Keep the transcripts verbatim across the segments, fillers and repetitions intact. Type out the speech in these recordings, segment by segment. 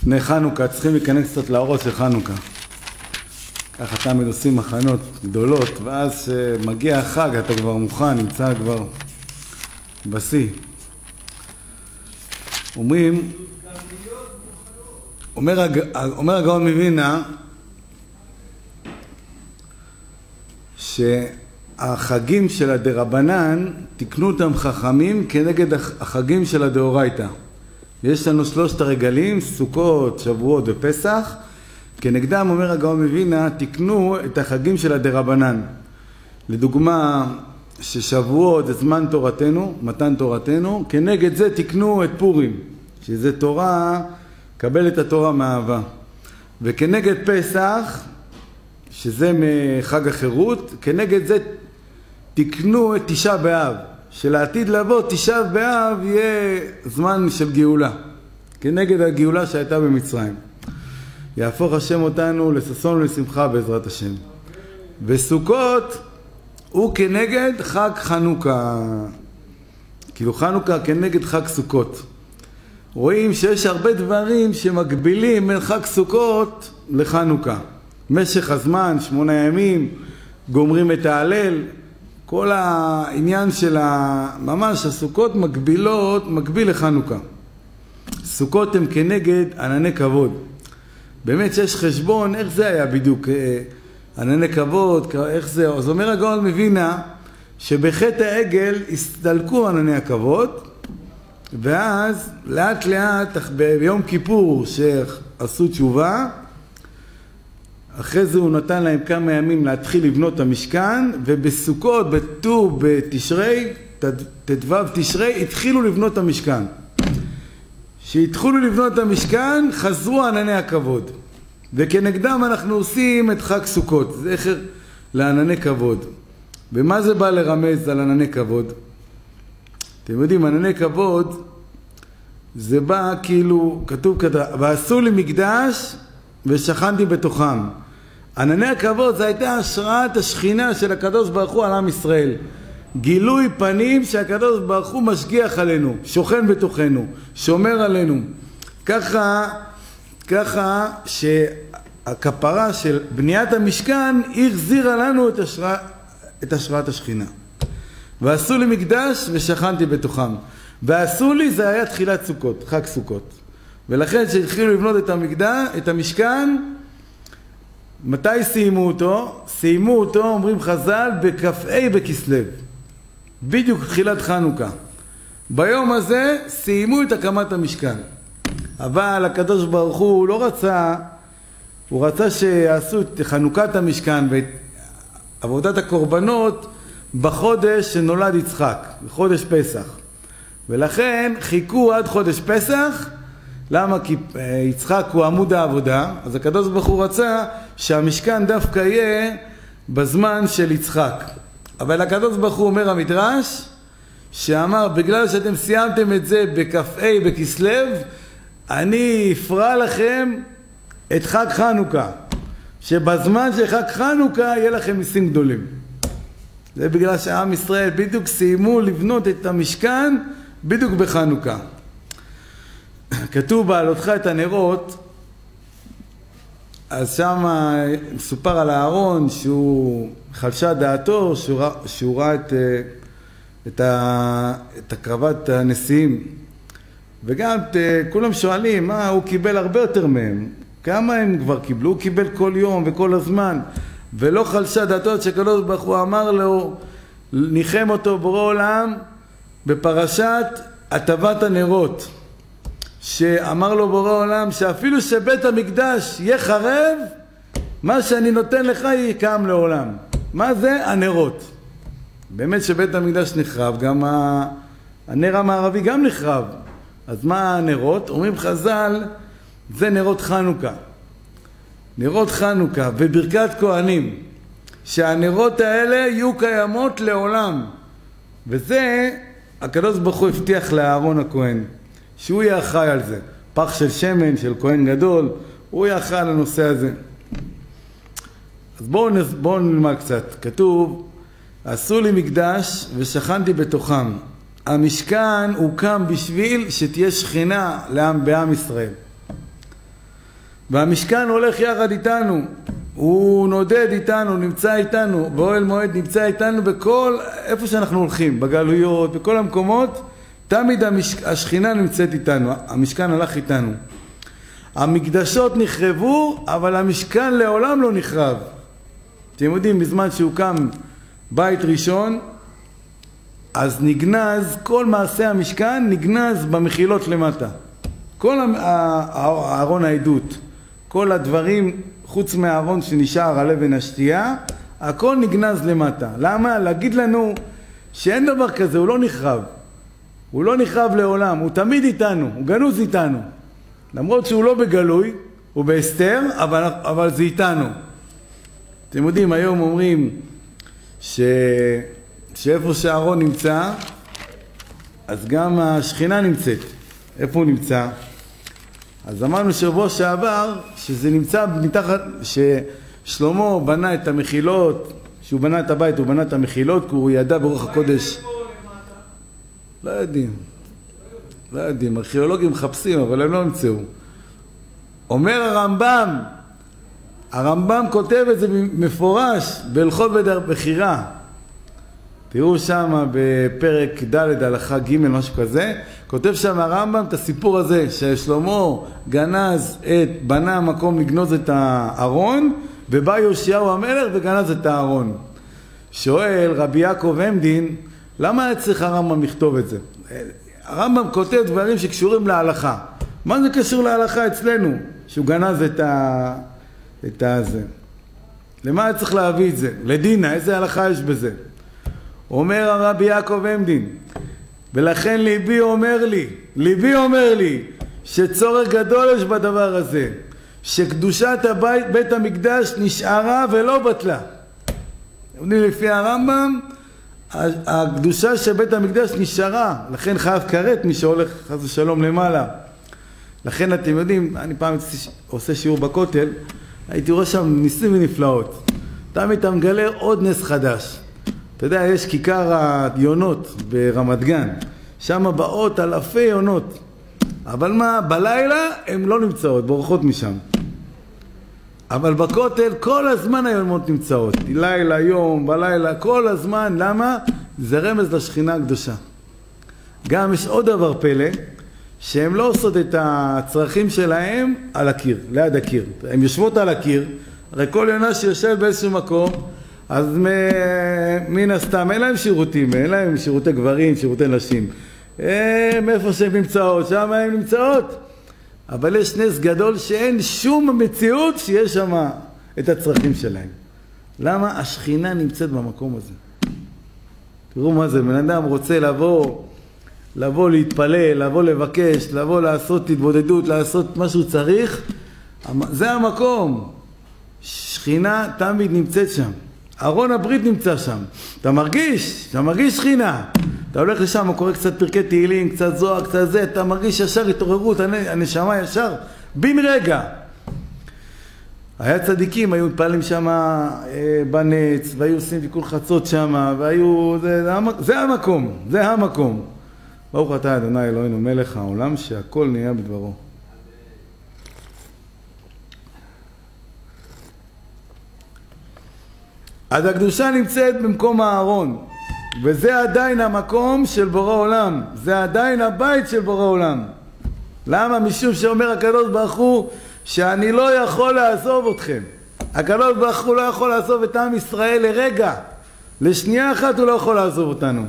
לפני חנוכה צריכים להיכנס קצת לאורות של חנוכה. ככה תמיד עושים מחנות גדולות, ואז מגיע החג, אתה כבר מוכן, נמצא כבר בשיא. אומרים, אומר, הג... אומר הגאון מווילנה, שהחגים של הדרבנן תקנו אותם חכמים כנגד החגים של הדאורייתא. יש לנו שלושת הרגלים, סוכות, שבועות ופסח. כנגדם, אומר הגאון מווילנה, תקנו את החגים של הדרבנן. לדוגמה, ששבועות זה זמן תורתנו, מתן תורתנו, כנגד זה תקנו את פורים, שזה תורה, קבל את התורה מאהבה. וכנגד פסח, שזה מחג החירות, כנגד זה תקנו את תשעה באב, שלעתיד לבוא תשעה באב יהיה זמן של גאולה, כנגד הגאולה שהייתה במצרים. יהפוך השם אותנו לששון ולשמחה בעזרת השם. וסוכות הוא כנגד חג חנוכה, כאילו חנוכה כנגד חג סוכות. רואים שיש הרבה דברים שמקבילים בין חג סוכות לחנוכה. משך הזמן, שמונה ימים, גומרים את ההלל, כל העניין של ממש הסוכות מקבילות, מקביל לחנוכה. סוכות הם כנגד ענני כבוד. באמת שיש חשבון, איך זה היה בדיוק, ענני כבוד, איך זה, אז אומר הגאון מווילנה, שבחטא העגל הסתלקו ענני הכבוד, ואז לאט לאט, ביום כיפור שעשו תשובה, אחרי זה הוא נתן להם כמה ימים להתחיל לבנות את המשכן, ובסוכות, בט"ו בתשרי, ט"ו תשרי, התחילו לבנות את המשכן. שהתחילו לבנות את המשכן, חזרו ענני הכבוד. וכנגדם אנחנו עושים את חג סוכות, זכר לענני כבוד. ומה זה בא לרמז על ענני כבוד? אתם יודעים, ענני כבוד, זה בא כאילו, כתוב כתוב, ועשו לי מקדש ושכנתי בתוכם. ענני הכבוד זה הייתה השראת השכינה של הקדוש ברוך הוא על עם ישראל. גילוי פנים שהקדוש ברוך הוא משגיח עלינו, שוכן בתוכנו, שומר עלינו. ככה, ככה שהכפרה של בניית המשכן החזירה לנו את, השרא, את השראת השכינה. ועשו לי מקדש ושכנתי בתוכם. ועשו לי זה היה תחילת סוכות, חג סוכות. ולכן שהתחילו לבנות את המקדש, את המשכן, מתי סיימו אותו? סיימו אותו, אומרים חז"ל, בכ"ה בכסלו. בדיוק תחילת חנוכה. ביום הזה סיימו את הקמת המשכן. אבל הקדוש ברוך הוא לא רצה, הוא רצה שיעשו את חנוכת המשכן ואת עבודת הקורבנות בחודש שנולד יצחק, בחודש פסח. ולכן חיכו עד חודש פסח. למה? כי יצחק הוא עמוד העבודה, אז הקדוש ברוך הוא רצה שהמשכן דווקא יהיה בזמן של יצחק. אבל הקדוש ברוך הוא אומר המדרש, שאמר בגלל שאתם סיימתם את זה בכ"ה בכסלו, אני אפרע לכם את חג חנוכה, שבזמן של חג חנוכה יהיה לכם ניסים גדולים. זה בגלל שעם ישראל בדיוק סיימו לבנות את המשכן בדיוק בחנוכה. כתוב בעלותך את הנרות, אז שם מסופר על הארון שהוא חלשה דעתו, שהוא, שהוא ראה את, את, ה, את הקרבת הנשיאים. וגם את, כולם שואלים, מה, הוא קיבל הרבה יותר מהם. כמה הם כבר קיבלו? הוא קיבל כל יום וכל הזמן. ולא חלשה דעתו שקדוש ברוך הוא אמר לו, ניחם אותו בורא עולם בפרשת הטבת הנרות. שאמר לו בורא עולם שאפילו שבית המקדש יהיה חרב, מה שאני נותן לך יקם לעולם. מה זה? הנרות. באמת שבית המקדש נחרב, גם הנר המערבי גם נחרב. אז מה הנרות? אומרים חז"ל, זה נרות חנוכה. נרות חנוכה וברכת כהנים, שהנרות האלה יהיו קיימות לעולם. וזה הקדוש ברוך הוא הבטיח לאהרון הכהן, שהוא יהיה אחראי על זה. פח של שמן, של כהן גדול, הוא יהיה אחראי על הנושא הזה. אז בואו, בואו נלמד קצת. כתוב, עשו לי מקדש ושכנתי בתוכם. המשכן הוקם בשביל שתהיה שכינה לעם, בעם ישראל. והמשכן הולך יחד איתנו, הוא נודד איתנו, נמצא איתנו, ואוהל מועד נמצא איתנו בכל, איפה שאנחנו הולכים, בגלויות, בכל המקומות, תמיד המשכ... השכינה נמצאת איתנו, המשכן הלך איתנו. המקדשות נחרבו, אבל המשכן לעולם לא נחרב. אתם יודעים, בזמן שהוקם בית ראשון, אז נגנז, כל מעשה המשכן נגנז במחילות למטה. כל הארון העדות, כל הדברים, חוץ מהארון שנשאר על אבן השתייה, הכל נגנז למטה. למה? להגיד לנו שאין דבר כזה, הוא לא נחרב. הוא לא נחרב לעולם, הוא תמיד איתנו, הוא גנוז איתנו. למרות שהוא לא בגלוי, הוא בהסתר, אבל, אבל זה איתנו. אתם יודעים, היום אומרים ש... שאיפה שהארון נמצא, אז גם השכינה נמצאת. איפה הוא נמצא? אז אמרנו שבוע שעבר שזה נמצא מתחת, ששלמה בנה את המחילות, שהוא בנה את הבית, הוא בנה את המחילות, כי הוא ידע ברוח הקודש. לא יודעים. לא יודעים, ארכיאולוגים מחפשים, אבל הם לא נמצאו. אומר הרמב"ם, הרמב"ם כותב את זה מפורש בהלכות בחירה. תראו שם בפרק ד' הלכה ג' משהו כזה, כותב שם הרמב"ם את הסיפור הזה, ששלמה גנז את, בנה מקום לגנוז את הארון, ובא יאשיהו המלך וגנז את הארון. שואל רבי יעקב עמדין, למה היה צריך הרמב"ם לכתוב את זה? הרמב"ם כותב דברים שקשורים להלכה. מה זה קשור להלכה אצלנו? שהוא גנז את ה... את הזה. למה היה צריך להביא את זה? לדינה, איזה הלכה יש בזה? אומר הרבי יעקב עמדין, ולכן ליבי אומר לי, ליבי אומר לי, שצורך גדול יש בדבר הזה, שקדושת הבית, בית המקדש נשארה ולא בטלה. לפי הרמב"ם, הקדושה של בית המקדש נשארה, לכן חייב כרת מי שהולך חס ושלום למעלה. לכן אתם יודעים, אני פעם עושה שיעור בכותל, הייתי רואה שם ניסים ונפלאות. תמיד אתה מגלה עוד נס חדש. אתה יודע, יש כיכר היונות ברמת גן, שם באות אלפי יונות. אבל מה, בלילה הן לא נמצאות, בורחות משם. אבל בכותל כל הזמן היונות נמצאות. לילה, יום, בלילה, כל הזמן. למה? זה רמז לשכינה הקדושה. גם יש עוד דבר פלא, שהן לא עושות את הצרכים שלהם על הקיר, ליד הקיר. הן יושבות על הקיר, הרי כל יונה שיושב באיזשהו מקום, אז מן הסתם אין להם שירותים, אין להם שירותי גברים, שירותי נשים. מאיפה שהן נמצאות, שם הן נמצאות. אבל יש נס גדול שאין שום מציאות שיש שם את הצרכים שלהם. למה? השכינה נמצאת במקום הזה. תראו מה זה, בן אדם רוצה לבוא, לבוא להתפלל, לבוא לבקש, לבוא לעשות התבודדות, לעשות מה שהוא צריך. זה המקום. שכינה תמיד נמצאת שם. ארון הברית נמצא שם. אתה מרגיש, אתה מרגיש שכינה. אתה הולך לשם, קורא קצת פרקי תהילים, קצת זוהר, קצת זה, אתה מרגיש ישר התעוררות, הנשמה ישר, בין רגע. היה צדיקים, היו מתפעלים שם אה, בנץ, והיו עושים ויקול חצות שם, והיו, זה, זה, זה המקום, זה המקום. ברוך אתה אדוני אלוהינו מלך העולם, שהכל נהיה בדברו. אז הקדושה נמצאת במקום הארון, וזה עדיין המקום של בורא עולם, זה עדיין הבית של בורא עולם. למה? משום שאומר הקדוש ברוך הוא שאני לא יכול לעזוב אתכם. הקדוש ברוך הוא לא יכול לעזוב את עם ישראל לרגע, לשנייה אחת הוא לא יכול לעזוב אותנו.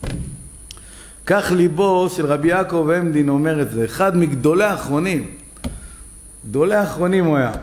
כך ליבו של רבי יעקב עמדין אומר את זה, אחד מגדולי האחרונים, גדולי האחרונים הוא היה.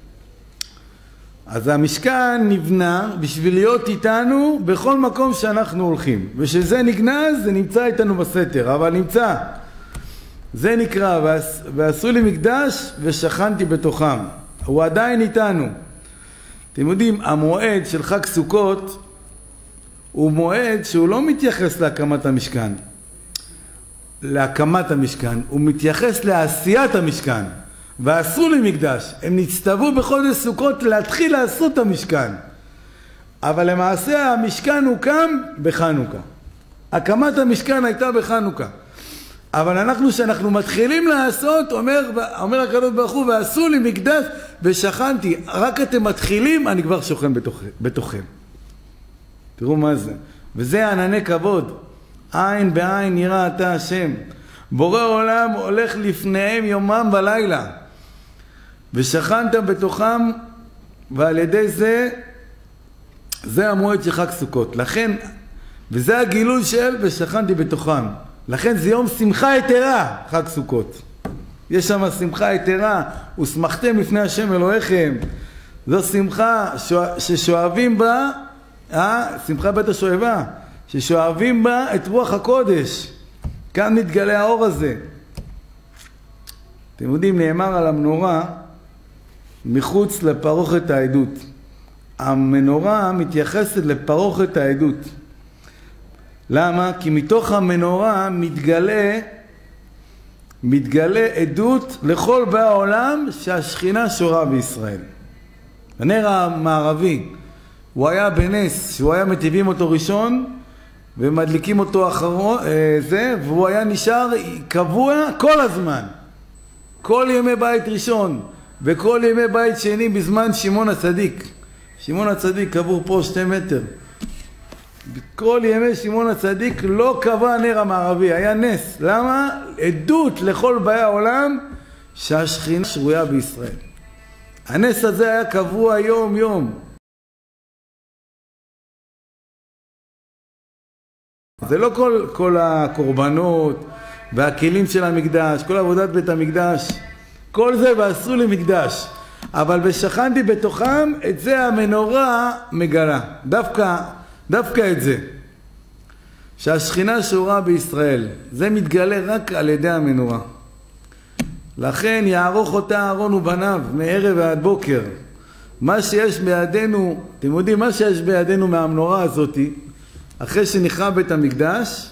אז המשכן נבנה בשביל להיות איתנו בכל מקום שאנחנו הולכים. ושזה נגנז, זה נמצא איתנו בסתר, אבל נמצא. זה נקרא, ועשו לי מקדש ושכנתי בתוכם. הוא עדיין איתנו. אתם יודעים, המועד של חג סוכות הוא מועד שהוא לא מתייחס להקמת המשכן. להקמת המשכן, הוא מתייחס לעשיית המשכן. ועשו לי מקדש, הם נצטוו בחודש סוכות להתחיל לעשות את המשכן. אבל למעשה המשכן הוקם בחנוכה. הקמת המשכן הייתה בחנוכה. אבל אנחנו, שאנחנו מתחילים לעשות, אומר, אומר הקדוש ברוך הוא, ועשו לי מקדש ושכנתי. רק אתם מתחילים, אני כבר שוכן בתוך, בתוכם. תראו מה זה. וזה ענני כבוד. עין בעין יראה אתה השם. בורא עולם הולך לפניהם יומם ולילה. ושכנת בתוכם, ועל ידי זה, זה המועד של חג סוכות. לכן, וזה הגילוי של ושכנתי בתוכם. לכן זה יום שמחה יתרה, חג סוכות. יש שם שמחה יתרה, ושמחתם לפני השם אלוהיכם. זו שמחה ששואבים בה, אה, שמחה בית השואבה, ששואבים בה את רוח הקודש. כאן מתגלה האור הזה. אתם יודעים, נאמר על המנורה, מחוץ לפרוכת העדות. המנורה מתייחסת לפרוכת העדות. למה? כי מתוך המנורה מתגלה, מתגלה עדות לכל באי העולם שהשכינה שורה בישראל. הנר המערבי, הוא היה בנס, שהוא היה מטיבים אותו ראשון, ומדליקים אותו אחרון, אה, זה, והוא היה נשאר קבוע כל הזמן. כל ימי בית ראשון, וכל ימי בית שני בזמן שמעון הצדיק. שמעון הצדיק קבור פה שתי מטר. בכל ימי שמעון הצדיק לא קבע הנר המערבי, היה נס. למה? עדות לכל באי העולם שהשכינה שרויה בישראל. הנס הזה היה קבוע יום יום. זה לא כל, כל הקורבנות והכלים של המקדש, כל עבודת בית המקדש, כל זה ועשו לי מקדש. אבל ושכנתי בתוכם, את זה המנורה מגלה. דווקא, דווקא את זה. שהשכינה שורה בישראל. זה מתגלה רק על ידי המנורה. לכן יערוך אותה אהרון ובניו מערב ועד בוקר. מה שיש בידינו, אתם יודעים, מה שיש בידינו מהמנורה הזאת, אחרי שנחרב בית המקדש,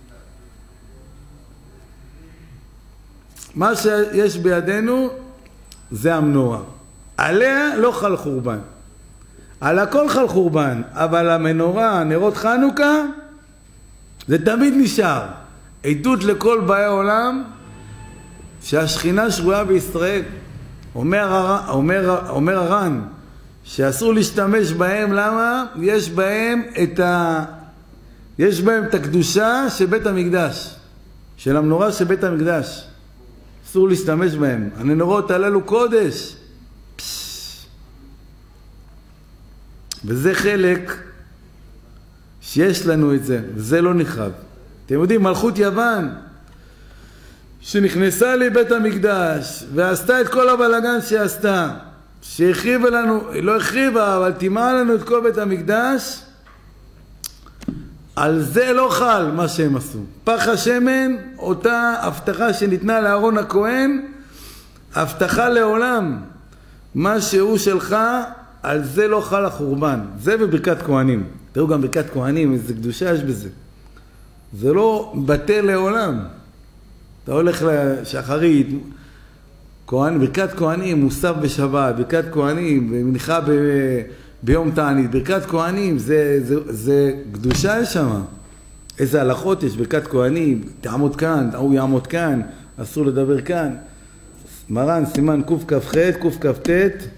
מה שיש בידינו זה המנורה. עליה לא חל חורבן. על הכל חל חורבן, אבל המנורה, נרות חנוכה, זה תמיד נשאר. עדות לכל באי העולם שהשכינה שרויה בישראל. אומר, אומר, אומר הר"ן שאסור להשתמש בהם, למה? יש בהם את ה... יש בהם את הקדושה של בית המקדש, של המנורה של בית המקדש. אסור להשתמש בהם. הנרות הללו קודש. וזה חלק שיש לנו את זה, וזה לא נחרב. אתם יודעים, מלכות יוון, שנכנסה לבית המקדש, ועשתה את כל הבלגן שעשתה, שהחריבה לנו, לא החריבה, אבל תימאה לנו את כל בית המקדש, על זה לא חל מה שהם עשו. פח השמן, אותה הבטחה שניתנה לאהרון הכהן, הבטחה לעולם. מה שהוא שלך, על זה לא חל החורבן. זה בברכת כהנים. תראו גם ברכת כהנים, איזה קדושה יש בזה. זה לא בטל לעולם. אתה הולך לשחרית, כהן, ברכת כהנים, מוסף בשבת, ברכת כהנים, מנחה ב... ביום תענית, ברכת כהנים, זה, זה, זה קדושה יש שם. איזה הלכות יש, ברכת כהנים, תעמוד כאן, הוא יעמוד כאן, אסור לדבר כאן. מרן, סימן קכ"ח, קכ"ט,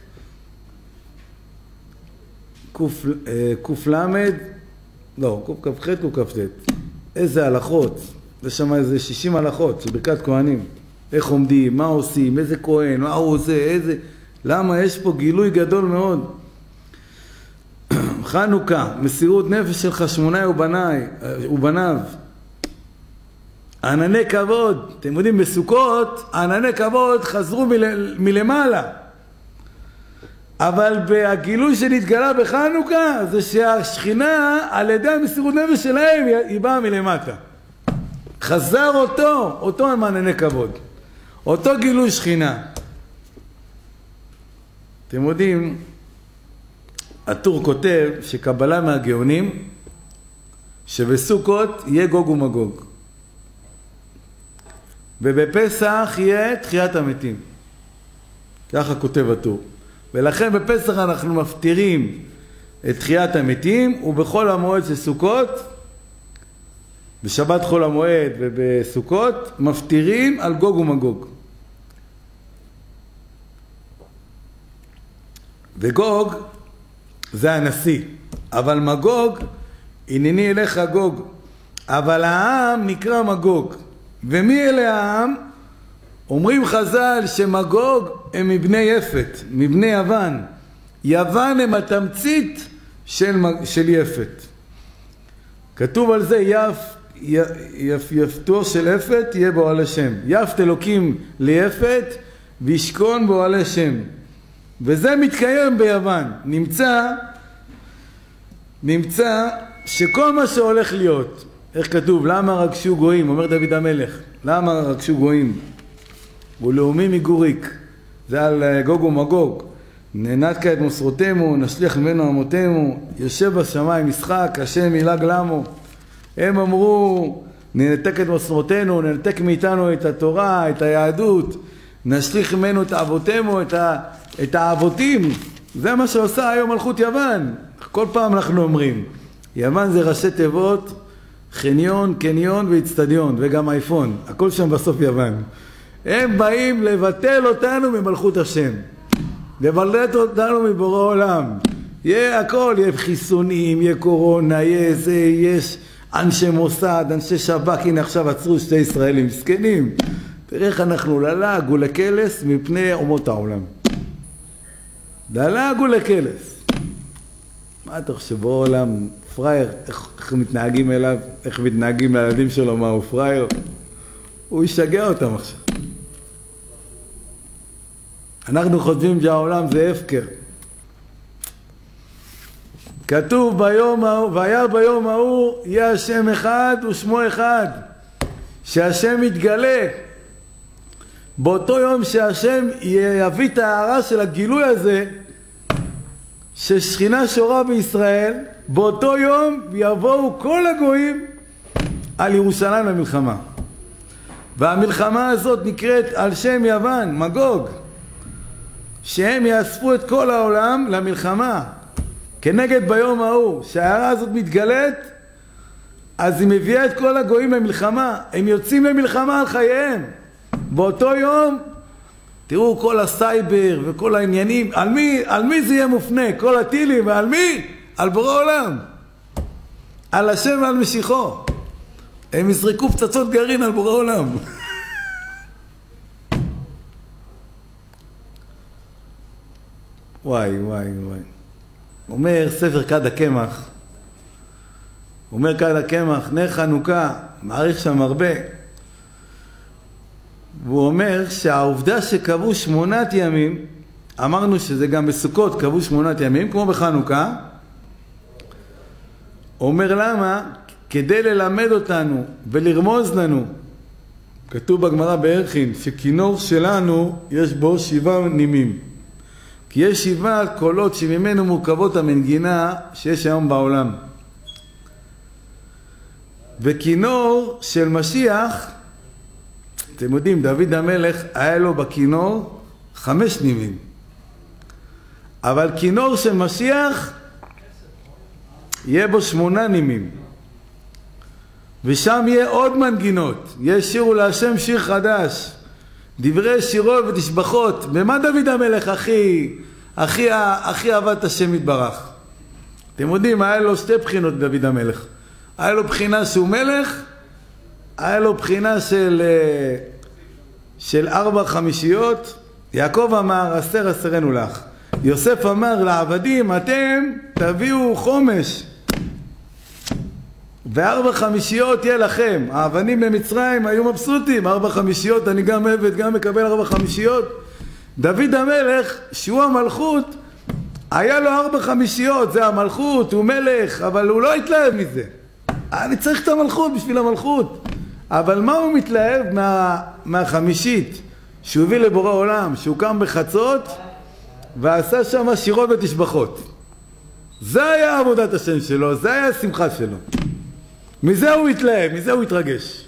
קל"ד, לא, קכ"ח, קכ"ט. איזה הלכות, יש שם איזה שישים הלכות של ברכת כהנים. איך עומדים, מה עושים, איזה כהן, מה הוא עושה, איזה... למה? יש פה גילוי גדול מאוד. חנוכה, מסירות נפש של חשמונאי ובניי, ובניו. ענני כבוד, אתם יודעים, בסוכות, ענני כבוד חזרו מל, מלמעלה. אבל הגילוי שנתגלה בחנוכה, זה שהשכינה, על ידי המסירות נפש שלהם, היא באה מלמטה. חזר אותו, אותו עם ענני כבוד. אותו גילוי שכינה. אתם יודעים, הטור כותב שקבלה מהגאונים שבסוכות יהיה גוג ומגוג ובפסח יהיה תחיית המתים. ככה כותב הטור. ולכן בפסח אנחנו מפטירים את תחיית המתים, ובכל המועד של סוכות בשבת חול המועד ובסוכות, מפטירים על גוג ומגוג. וגוג זה הנשיא, אבל מגוג, הנני אליך גוג, אבל העם נקרא מגוג. ומי אלה העם? אומרים חז"ל שמגוג הם מבני יפת, מבני יוון. יוון הם התמצית של, של יפת. כתוב על זה יפ, יפ, יפתו של יפת יהיה באוהלי שם. יפת אלוקים ליפת וישכון באוהלי שם. וזה מתקיים ביוון. נמצא, נמצא שכל מה שהולך להיות, איך כתוב? למה רגשו גויים? אומר דוד המלך. למה רגשו גויים? ולאומי מגוריק. זה על גוג ומגוג. ננתקה את מוסרותימו, נשליך ממנו עמותימו, יושב בשמיים משחק, השם ילעג למו. הם אמרו, ננתק את מוסרותינו, ננתק מאיתנו את התורה, את היהדות, נשליך ממנו את אבותימו, את, ה, את האבותים. זה מה שעושה היום מלכות יוון. כל פעם אנחנו אומרים, יוון זה ראשי תיבות, חניון, קניון ואצטדיון, וגם אייפון, הכל שם בסוף יוון. הם באים לבטל אותנו ממלכות השם, לבלט אותנו מבורא עולם. יהיה הכל, יהיה חיסונים, יהיה קורונה, יהיה זה, יש אנשי מוסד, אנשי שב"כ. הנה עכשיו עצרו שתי ישראלים מסכנים. תראה איך אנחנו ללעג ולקלס מפני אומות העולם. ללעג ולקלס. מה אתה חושב בעולם? פרייר, איך, איך מתנהגים אליו, איך מתנהגים לילדים שלו, מה הוא פרייר? הוא ישגע אותם עכשיו. אנחנו חושבים שהעולם זה הפקר. כתוב ביום ההוא, והיה ביום ההוא יהיה השם אחד ושמו אחד, שהשם יתגלה. באותו יום שהשם יביא את ההערה של הגילוי הזה, ששכינה שורה בישראל, באותו יום יבואו כל הגויים על ירושלים למלחמה. והמלחמה הזאת נקראת על שם יוון, מגוג, שהם יאספו את כל העולם למלחמה. כנגד ביום ההוא, שההערה הזאת מתגלית, אז היא מביאה את כל הגויים למלחמה. הם יוצאים למלחמה על חייהם. באותו יום, תראו כל הסייבר וכל העניינים, על מי, על מי זה יהיה מופנה? כל הטילים, ועל מי? על בורא עולם. על השם ועל משיחו. הם יזרקו פצצות גרעין על בורא עולם. וואי, וואי, וואי. אומר ספר כד הקמח, אומר כד הקמח, נר חנוכה, מעריך שם הרבה. והוא אומר שהעובדה שקבעו שמונת ימים, אמרנו שזה גם בסוכות קבעו שמונת ימים, כמו בחנוכה, אומר למה? כדי ללמד אותנו ולרמוז לנו. כתוב בגמרא בערכין שכינור שלנו יש בו שבעה נימים. כי יש שבעה קולות שממנו מורכבות המנגינה שיש היום בעולם. וכינור של משיח, אתם יודעים, דוד המלך היה לו בכינור חמש נימים. אבל כינור של משיח יהיה בו שמונה נימים. ושם יהיה עוד מנגינות. יש שירו להשם שיר חדש. דברי שירו ותשבחות. במה דוד המלך הכי, הכי, הכי אהב את השם יתברך? אתם יודעים, היה לו שתי בחינות דוד המלך. היה לו בחינה שהוא מלך, היה לו בחינה של, של ארבע חמישיות. יעקב אמר, עשר עשרנו לך. יוסף אמר לעבדים, אתם תביאו חומש. וארבע חמישיות יהיה לכם. האבנים במצרים היו מבסוטים, ארבע חמישיות, אני גם עבד, גם מקבל ארבע חמישיות. דוד המלך, שהוא המלכות, היה לו ארבע חמישיות, זה המלכות, הוא מלך, אבל הוא לא התלהב מזה. אני צריך את המלכות בשביל המלכות. אבל מה הוא מתלהב מה, מהחמישית? שהוא הביא לבורא עולם, שהוא קם בחצות, ועשה שם שירות ותשבחות. זה היה עבודת השם שלו, זה היה השמחה שלו. מזה הוא התלהב, מזה הוא התרגש.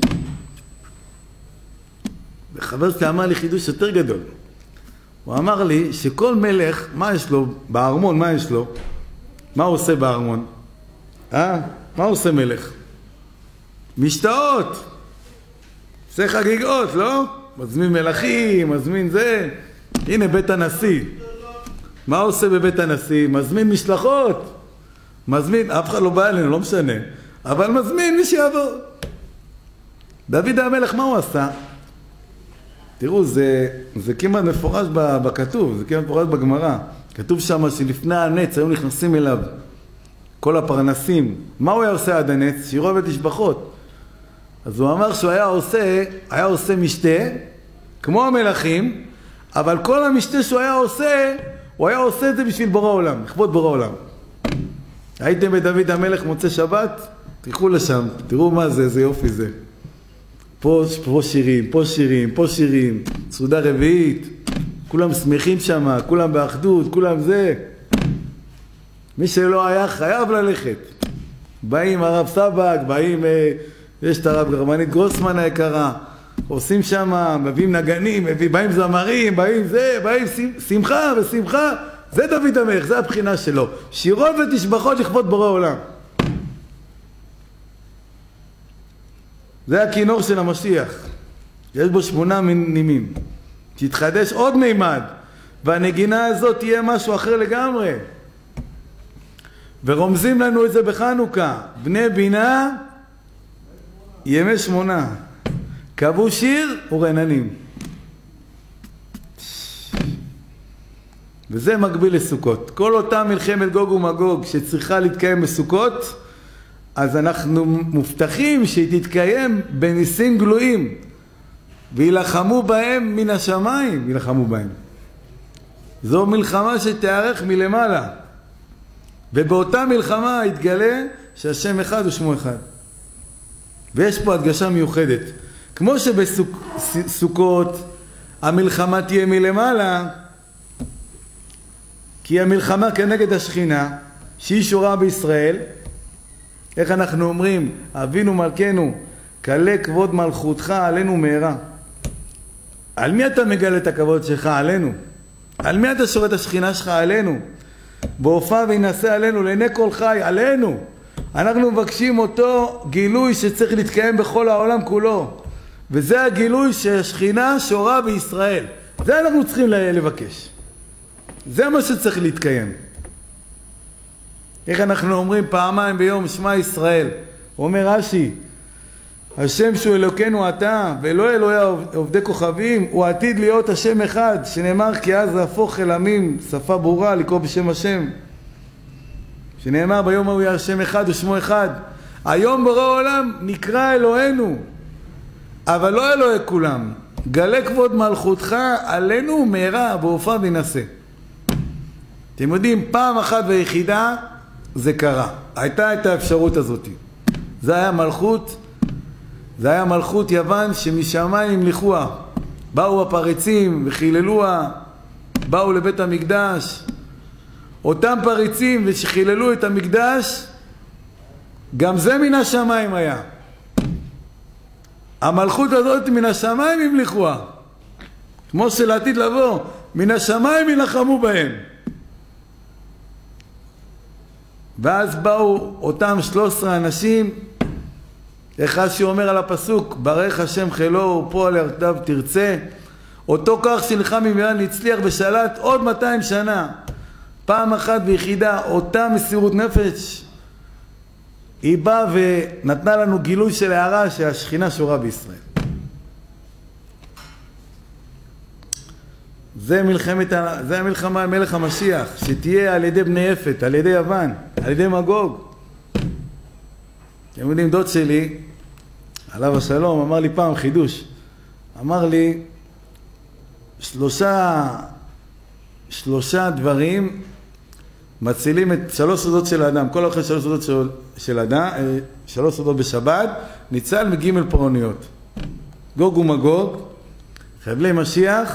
וחבר שלי אמר לי חידוש יותר גדול. הוא אמר לי שכל מלך, מה יש לו? בארמון, מה יש לו? מה הוא עושה בארמון? אה? מה הוא עושה מלך? משתאות. עושה חגיגות, לא? מזמין מלכים, מזמין זה. הנה בית הנשיא. מה עושה בבית הנשיא? מזמין משלחות. מזמין, אף אחד לא בא אלינו, לא משנה. אבל מזמין מי שיעבור. דוד המלך, מה הוא עשה? תראו, זה, זה כמעט מפורש בכתוב, זה כמעט מפורש בגמרא. כתוב שם שלפני הנץ היו נכנסים אליו כל הפרנסים. מה הוא היה עושה עד הנץ? שירו ותשבחות. אז הוא אמר שהוא היה עושה, היה עושה משתה, כמו המלכים, אבל כל המשתה שהוא היה עושה, הוא היה עושה את זה בשביל בורא עולם, לכבוד בורא עולם. הייתם בדוד המלך מוצא שבת? תלכו לשם, תראו מה זה, איזה יופי זה. פה, פה שירים, פה שירים, פה שירים, סעודה רביעית, כולם שמחים שם, כולם באחדות, כולם זה. מי שלא היה חייב ללכת. באים הרב סבק, באים, יש את הרב גרמנית גרוסמן היקרה, עושים שם, מביאים נגנים, מביאים, באים זמרים, באים זה, באים שמחה ושמחה. זה דוד המלך, זה הבחינה שלו. שירות ותשבחות לכבוד בורא עולם. זה הכינור של המשיח. יש בו שמונה נימים. תתחדש עוד מימד, והנגינה הזאת תהיה משהו אחר לגמרי. ורומזים לנו את זה בחנוכה. בני בינה, ימי שמונה. קבעו שיר ורננים. וזה מקביל לסוכות. כל אותה מלחמת גוג ומגוג שצריכה להתקיים בסוכות, אז אנחנו מובטחים שהיא תתקיים בניסים גלויים, וילחמו בהם מן השמיים, ילחמו בהם. זו מלחמה שתארך מלמעלה, ובאותה מלחמה יתגלה שהשם אחד ושמו אחד. ויש פה הדגשה מיוחדת. כמו שבסוכות המלחמה תהיה מלמעלה, כי המלחמה כנגד השכינה, שהיא שורה בישראל, איך אנחנו אומרים? אבינו מלכנו, כלה כבוד מלכותך עלינו מהרה. על מי אתה מגלה את הכבוד שלך? עלינו. על מי אתה שורה את השכינה שלך? עלינו. בהופעה וינשא עלינו, לעיני כל חי, עלינו. אנחנו מבקשים אותו גילוי שצריך להתקיים בכל העולם כולו. וזה הגילוי שהשכינה שורה בישראל. זה אנחנו צריכים לבקש. זה מה שצריך להתקיים. איך אנחנו אומרים פעמיים ביום שמע ישראל? אומר רש"י, השם שהוא אלוקינו אתה ולא אלוהי עובדי כוכבים, הוא עתיד להיות השם אחד, שנאמר כי אז להפוך אל עמים, שפה ברורה לקרוא בשם השם, שנאמר ביום ההוא יהיה השם אחד ושמו אחד. היום ברא העולם נקרא אלוהינו, אבל לא אלוהי כולם. גלה כבוד מלכותך עלינו מהרה בהופעה וינשא. אתם יודעים, פעם אחת ויחידה זה קרה. הייתה את האפשרות הזאת. זה היה מלכות, זה היה מלכות יוון שמשמיים המליכוה. באו הפריצים וחיללוה, באו לבית המקדש. אותם פריצים ושחיללו את המקדש, גם זה מן השמיים היה. המלכות הזאת מן השמיים המליכוה. כמו שלעתיד לבוא, מן השמיים ילחמו בהם. ואז באו אותם שלוש עשרה אנשים, איך רש"י אומר על הפסוק, ברך השם חילו ופועל ירדיו תרצה, אותו כך שנלחם עם איראן הצליח בשלט עוד מאתיים שנה. פעם אחת ויחידה, אותה מסירות נפש, היא באה ונתנה לנו גילוי של הערה שהשכינה שורה בישראל. זה מלחמת, זה המלחמה מלך המשיח, שתהיה על ידי בני יפת, על ידי יוון, על ידי מגוג. אתם יודעים, דוד שלי, עליו השלום, אמר לי פעם חידוש. אמר לי, שלושה, שלושה דברים מצילים את שלוש סודות של האדם. כל אחרי שלוש סודות של, של אדם, שלוש סודות בשבת, ניצל מגימל פרעוניות. גוג ומגוג, חבלי משיח,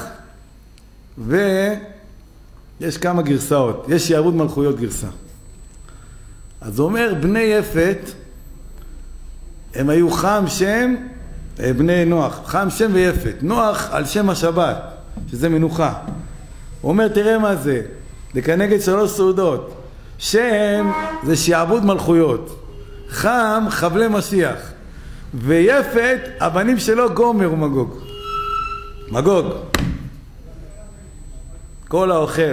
ויש כמה גרסאות. יש יערוד מלכויות גרסה. אז הוא אומר, בני יפת, הם היו חם שם, בני נוח, חם שם ויפת. נוח על שם השבת, שזה מנוחה. הוא אומר, תראה מה זה, זה כנגד שלוש סעודות. שם זה שיעבוד מלכויות. חם, חבלי משיח. ויפת, הבנים שלו גומר ומגוג. מגוג. כל האוכל.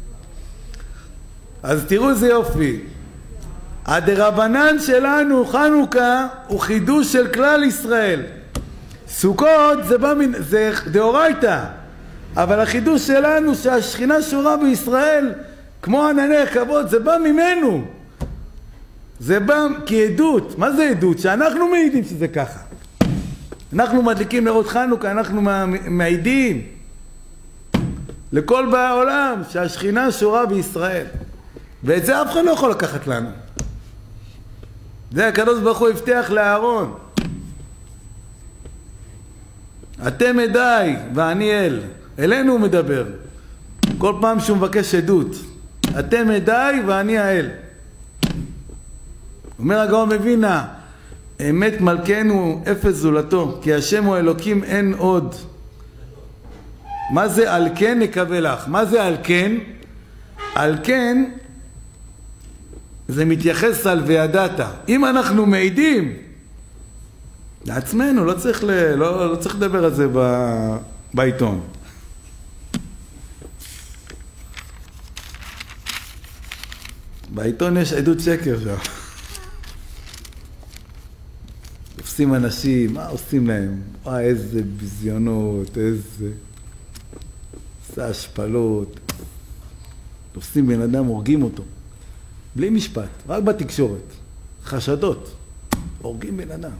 אז תראו איזה יופי. הדרבנן שלנו, חנוכה, הוא חידוש של כלל ישראל. סוכות זה, בא מן, זה דאורייתא. אבל החידוש שלנו שהשכינה שורה בישראל, כמו ענני הכבוד, זה בא ממנו. זה בא כעדות. מה זה עדות? שאנחנו מעידים שזה ככה. אנחנו מדליקים נרות חנוכה, אנחנו מעידים לכל באי העולם שהשכינה שורה בישראל. ואת זה אף אחד לא יכול לקחת לנו. זה הקדוש ברוך הוא הבטיח לאהרון. אתם עדיי ואני אל. אלינו הוא מדבר. כל פעם שהוא מבקש עדות. אתם עדיי ואני האל. אומר הגאון מווילנה, אמת מלכנו אפס זולתו, כי השם הוא אלוקים אין עוד. מה זה על כן נקווה לך? מה זה על כן? על כן זה מתייחס על וידעת. אם אנחנו מעידים לעצמנו, לא צריך, ל... לא, לא צריך לדבר על זה ב... בעיתון. בעיתון יש עדות שקר שם. תופסים אנשים, מה עושים להם? וואי, איזה ביזיונות, איזה... עושה השפלות. תופסים בן אדם, הורגים אותו. בלי משפט, רק בתקשורת. חשדות. הורגים בן אדם.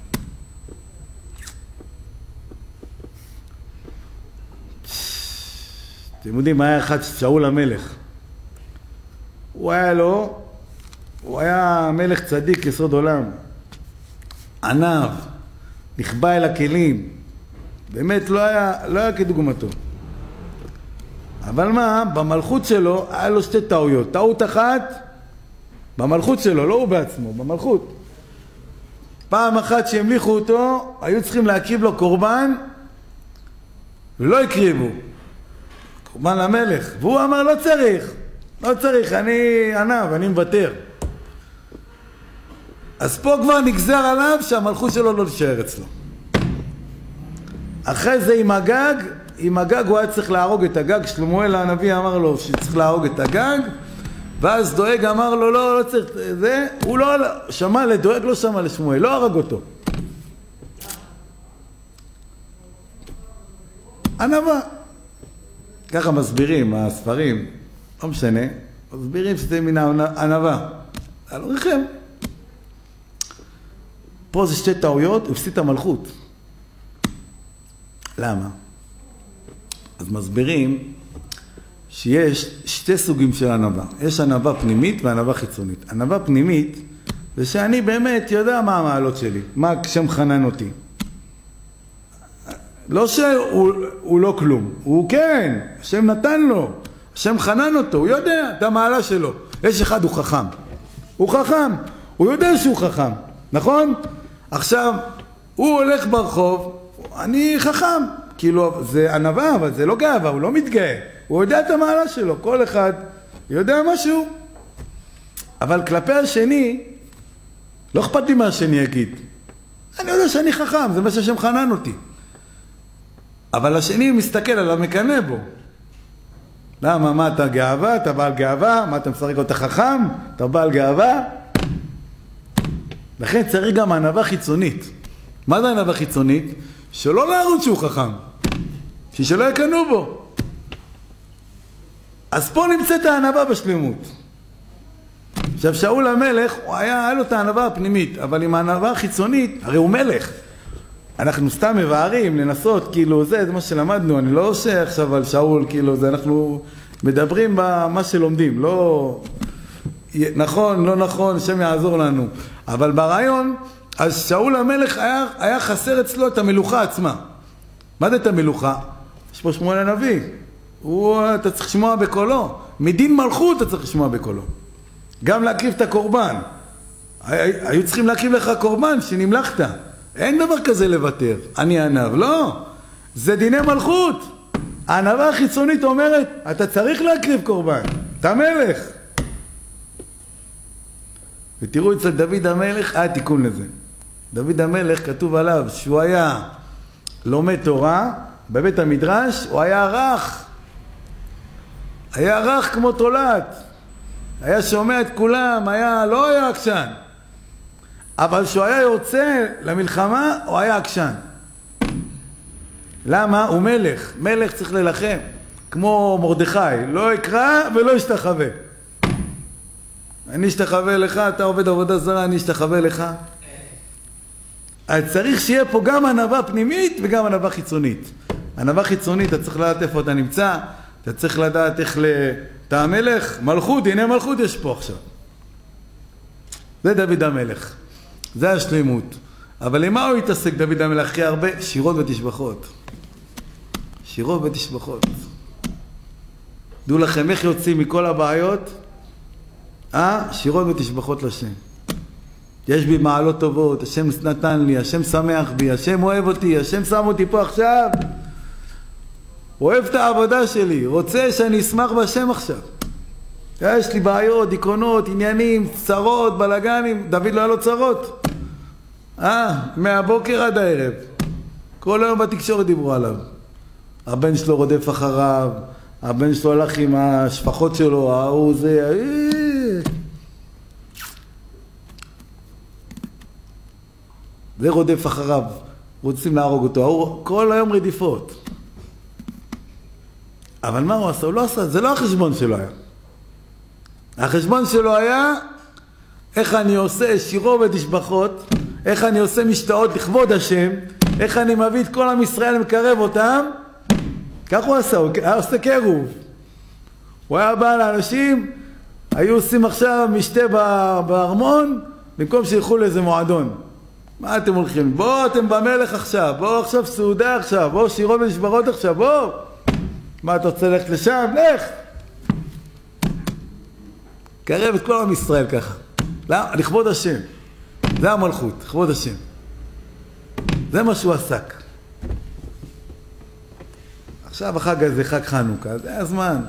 אתם יודעים, מה היה אחד שאול המלך? הוא היה לו, הוא היה מלך צדיק יסוד עולם. ענב, נכבה אל הכלים. באמת לא היה, לא היה כדוגמתו. אבל מה, במלכות שלו היה לו שתי טעויות. טעות אחת, במלכות שלו, לא הוא בעצמו, במלכות. פעם אחת שהמליכו אותו, היו צריכים להקריב לו קורבן, ולא הקריבו. קורבן למלך. והוא אמר, לא צריך, לא צריך, אני ענב, אני מוותר. אז פה כבר נגזר עליו שהמלכות שלו לא תישאר אצלו. אחרי זה עם הגג, עם הגג הוא היה צריך להרוג את הגג. שלמואל הנביא אמר לו שצריך להרוג את הגג, ואז דואג אמר לו לא, לא צריך זה, הוא לא שמע לדואג, לא שמע לשמואל, לא הרג אותו. ענבה. ככה מסבירים הספרים, לא משנה, מסבירים שזה מן הענבה. על ריחם. פה זה שתי טעויות, הוא הפסיד את המלכות. למה? אז מסבירים שיש שתי סוגים של ענבה. יש ענבה פנימית וענבה חיצונית. ענבה פנימית זה שאני באמת יודע מה המעלות שלי, מה השם חנן אותי. לא שהוא הוא לא כלום, הוא כן, השם נתן לו, השם חנן אותו, הוא יודע את המעלה שלו. יש אחד, הוא חכם. הוא חכם, הוא יודע שהוא חכם, נכון? עכשיו, הוא הולך ברחוב, אני חכם. כאילו, זה ענבה, אבל זה לא גאווה, הוא לא מתגאה. הוא יודע את המעלה שלו, כל אחד יודע משהו. אבל כלפי השני, לא אכפת לי מה השני יגיד. אני יודע שאני חכם, זה מה שהשם חנן אותי. אבל השני מסתכל עליו, מקנא בו. למה? מה אתה גאווה? אתה בעל גאווה? מה אתה משחק אותה חכם? אתה בעל גאווה? לכן צריך גם ענבה חיצונית. מה זה ענבה חיצונית? שלא להראות שהוא חכם. שלא יקנו בו. אז פה נמצאת הענבה בשלמות. עכשיו שאול המלך, הוא היה, היה לו את הענבה הפנימית, אבל עם הענבה החיצונית, הרי הוא מלך. אנחנו סתם מבארים, לנסות, כאילו זה, זה מה שלמדנו, אני לא עושה עכשיו על שאול, כאילו זה, אנחנו מדברים במה שלומדים, לא... נכון, לא נכון, השם יעזור לנו. אבל ברעיון, אז שאול המלך היה, היה חסר אצלו את המלוכה עצמה. מה זה את המלוכה? יש פה שמואל הנביא. הוא, אתה צריך לשמוע בקולו. מדין מלכות אתה צריך לשמוע בקולו. גם להקריב את הקורבן. היו צריכים להקריב לך קורבן שנמלכת. אין דבר כזה לוותר. אני ענב. לא. זה דיני מלכות. הענבה החיצונית אומרת, אתה צריך להקריב קורבן. אתה מלך. ותראו אצל דוד המלך, היה תיקון לזה. דוד המלך כתוב עליו שהוא היה לומד תורה, בבית המדרש הוא היה רך. היה רך כמו תולעת. היה שומע את כולם, היה, לא היה עקשן. אבל כשהוא היה יוצא למלחמה, הוא היה עקשן. למה? הוא מלך. מלך צריך ללחם. כמו מרדכי, לא יקרא ולא ישתחווה. אני אשתחווה לך, אתה עובד עבודה זרה, אני אשתחווה לך. אז צריך שיהיה פה גם ענווה פנימית וגם ענווה חיצונית. ענווה חיצונית, אתה צריך לדעת איפה אתה נמצא, אתה צריך לדעת איך ל... אתה המלך, מלכות, הנה מלכות יש פה עכשיו. זה דוד המלך. זה השלימות. אבל למה הוא התעסק דוד המלך הכי הרבה? שירות ותשבחות. שירות ותשבחות. דעו לכם איך יוצאים מכל הבעיות? אה? שירות ותשבחות לשם. יש בי מעלות טובות, השם נתן לי, השם שמח בי, השם אוהב אותי, השם שם אותי פה עכשיו. אוהב את העבודה שלי, רוצה שאני אשמח בשם עכשיו. יש לי בעיות, דיכאונות, עניינים, צרות, בלגנים. דוד לא היה לו צרות. אה, מהבוקר עד הערב. כל היום בתקשורת דיברו עליו. הבן שלו רודף אחריו, הבן שלו הלך עם השפחות שלו, ההוא זה... זה רודף אחריו, רוצים להרוג אותו, ההוא כל היום רדיפות. אבל מה הוא עשה? הוא לא עשה, זה לא החשבון שלו היה. החשבון שלו היה איך אני עושה שירו ותשבחות, איך אני עושה משתאות לכבוד השם, איך אני מביא את כל עם ישראל ומקרב אותם. כך הוא עשה, הוא היה עושה קירוב. הוא היה בא לאנשים, היו עושים עכשיו משתה בארמון, במקום שילכו לאיזה מועדון. מה אתם הולכים? בואו, אתם במלך עכשיו, בואו עכשיו סעודה עכשיו, בואו שירו ונשברות עכשיו, בואו. מה אתה רוצה ללכת לשם? לך. קרב את כל עם ישראל ככה. למה? לכבוד השם. זה המלכות, לכבוד השם. זה מה שהוא עסק. עכשיו החג הזה, חג חנוכה, זה הזמן.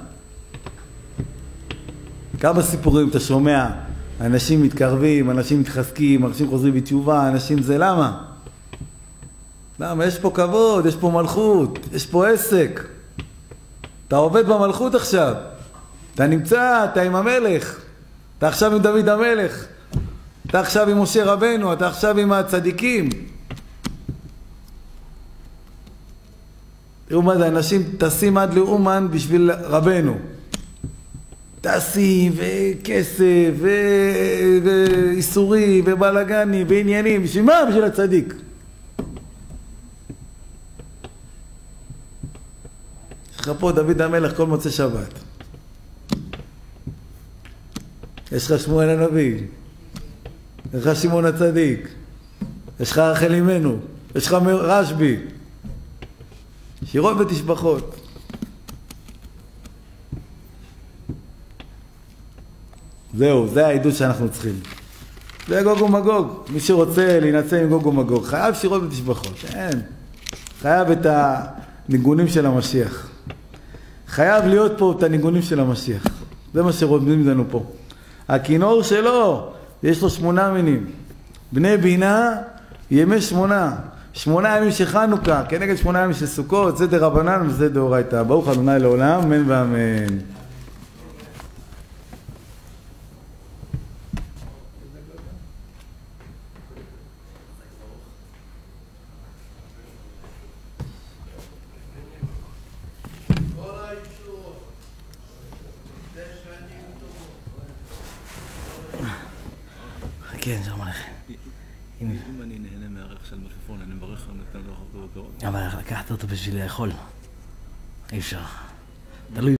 כמה סיפורים אתה שומע, אנשים מתקרבים, אנשים מתחזקים, אנשים חוזרים בתשובה, אנשים זה למה? למה? יש פה כבוד, יש פה מלכות, יש פה עסק. אתה עובד במלכות עכשיו. אתה נמצא, אתה עם המלך. אתה עכשיו עם דוד המלך. אתה עכשיו עם משה רבנו, אתה עכשיו עם הצדיקים. תראו מה זה, אנשים טסים עד לאומן בשביל רבנו. טסים וכסף ואיסורי ובלגני ועניינים. בשביל מה? בשביל הצדיק. יש לך פה דוד המלך כל מוצא שבת. יש לך שמואל הנביא. יש לך שמעון הצדיק. יש לך רחל אמנו. יש לך רשב"י. שירות ותשבחות. זהו, זה העידוד שאנחנו צריכים. זה גוג ומגוג. מי שרוצה להינצל עם גוג ומגוג, חייב שירות ותשבחות. אין. חייב את הניגונים של המשיח. חייב להיות פה את הניגונים של המשיח. זה מה שרומזים לנו פה. הכינור שלו, יש לו שמונה מינים. בני בינה, ימי שמונה. שמונה ימים של חנוכה, כנגד שמונה ימים של סוכות, זה דרבנן וזה דאורייתא. ברוך ה' לעולם, אמן ואמן. כן, שלום עליכם. אם אני נהנה מהריח של מלפפון, אני מברך על נתן לו הרבה בקרוב. אבל לקחת אותו בשביל לאכול. אי אפשר. תלוי